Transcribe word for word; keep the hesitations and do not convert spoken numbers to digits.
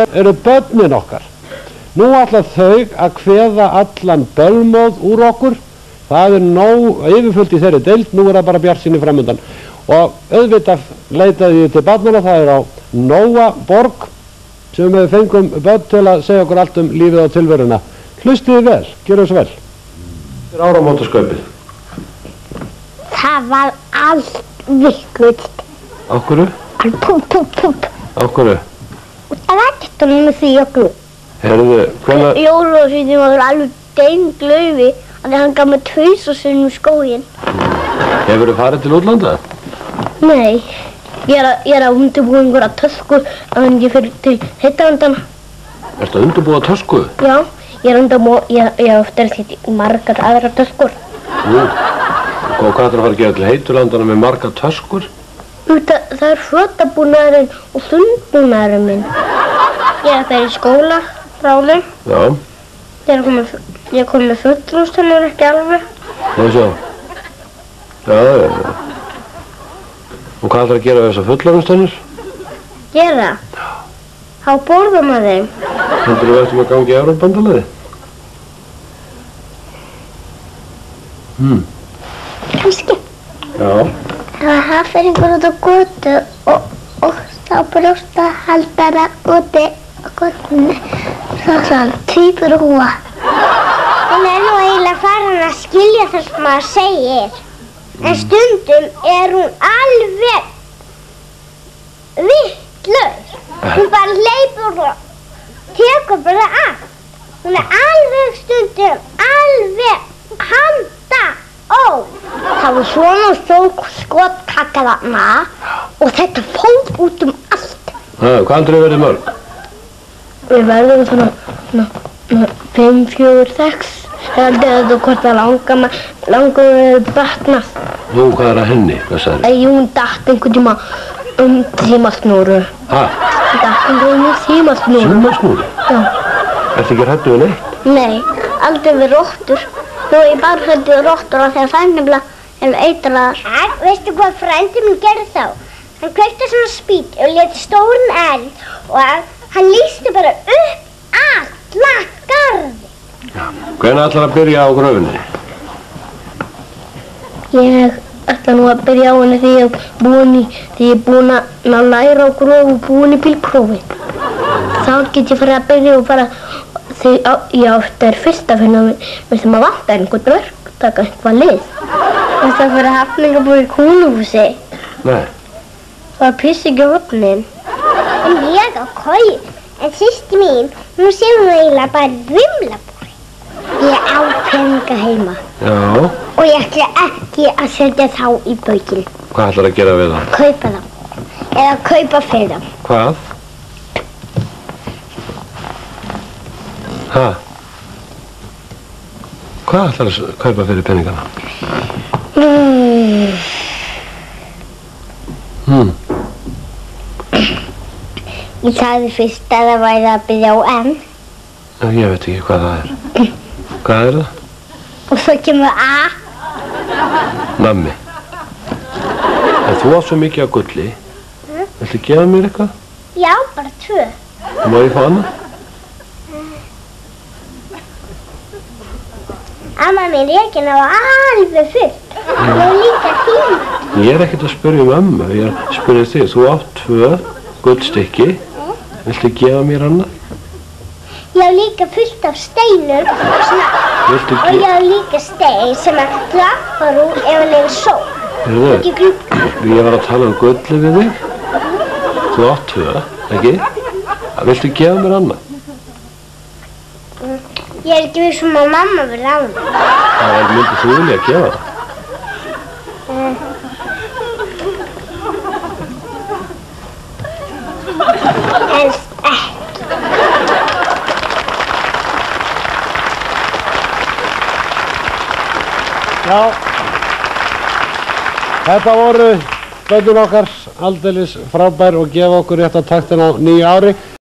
eru börnin okkar. Nú ætla þau að kveða allan bölmóð úr okkur. Það er nóg yfirfullt í þeirri deild, nú er það bara bjartsýni framundan. Og auðvitað leitaði ég til barnanna, það er á Nóa borg sem við fengum börn til að segja okkur allt um lífið og tilveruna. Hlustiði vel, gjöru svo vel. Þetta er áramótaskaupið. Það var allt vitlaust. Á hverju? Púp, púp, púp. Á hverju? Það var þetta með því okkur. Herðu, hvenær... Jólasveinninn var alveg deinglaufi að hann gaf mig tvisvar sinnum í skóginn. Hefurðu farið til útlanda? Nei, ég er að, ég er að undirbúa einhverja tösku að ég fyrir til heitalandana. Ertu að undirbúa tösku? Já, ég er að undirbúa, ég, ég hef eftir þetta í margar aðra töskur. Jú, og hvað ætlar að fara að gera til heitulandana með margar töskur? Það, það er fötabúnaðurinn og sundbúnaðurinn minn. Ég er að fara í skóla, ráðum. Já. Ég er komið, ég er komið fullrústannur ekki alveg. Það er svo. Já, já, já. Og hvað ætlar að gera við þessar fullorðinstennur? Gera? Já. Há borða maður þeim. Heldur þú eftir með að gangi í Evrópubandalagið? Hmm. Kannski. Já. Það fyrir einhver út á götu og, og þá brjóstahaldara úti á götunni. Svo sann, tvíbur húa. Hún er nú eiginlega farin að skilja það sem maður segir. En stundum er hún alveg vitlaus. Hún bara hleypur og tekur bara allt. Hún er alveg stundum alveg handa ó. Það var svona stór skotkaka þarna og þetta fór út um allt. Hæ, hvað aldrei verið mörg? Við verðum svona, svona, svona fimm, fjögur, sex. Það er þetta hvort að langa maður langar við batnað. Nú, hvað er að henni? Hvað sagði? Æ, hún datt einhvern tíma um símasnúru. Hæ? Hún datt einhvern tíma um símasnúru. Símasnúru? Já. Ertu ekki hræddur við neitt? Nei, aldrei við róttur. Nú er ég bara hræddur við róttur af því að það er nefnilega er eitraðar. Æ, veistu hvað frændi minn gerði þá? Hann kveikti svona spýt og léti stóran eld og hann lýsti bara upp alla garði. Já. Hvenær ætlar að byrja á gröfinni? Ég ætla nú að byrja á henni því ég er búin í, því ég er búin að læra á gröf og búin í bílprófi. Þá get ég farið að byrja og bara, því ég átti er fyrst að finna mér sem að vantar einhvern verktaka, eitthvað lið. Þess að fyrir hafningabúi í kúluhúsi. Nei. Það var piss ekki á hotnin. En ég á kói, en sýsti mín, hún sé hún eiginlega bara rimlabúi. Ég á peninga heima. Já. Og ég ætla ekki að setja þá í baukinn. Hvað ætlar að gera við það? Kaupa þá. Eða kaupa fyrir þá. Hvað? Hæ? Hvað ætlar að kaupa fyrir peningana? Mm. Hmm. Ég sagði fyrst að það væri að byrja á M. Já, ég veit ekki hvað það er. Hvað er það? Og svo kemur A. Nammi. En þú átt svo mikið á gulli. Mm. Viltu gefa mér eitthvað? Já, bara tvö. Má ég fá annað? Amma mín rekin á alveg fullt. Það er líka fín. Ég er ekkert að spyrja um ömmu. Ég er að spyrja þig. Þú átt tvö gullstykki. Mm. Viltu gefa mér annað? Ég hef líka fullt af steinum svona, og ég hef líka stein sem að glappar úr ef hann er sól. Heyrðu, ég var að tala um gulli við þig. Þú átt tvö, ekki? Viltu gefa mér annað? Ég er ekki viss um að mamma verði á mig. Það er myndið þú vilja að gefa það. Helst ekki. Já, þetta voru börnin okkar aldeilis frábær og gefa okkur rétt að takta á nýju ári.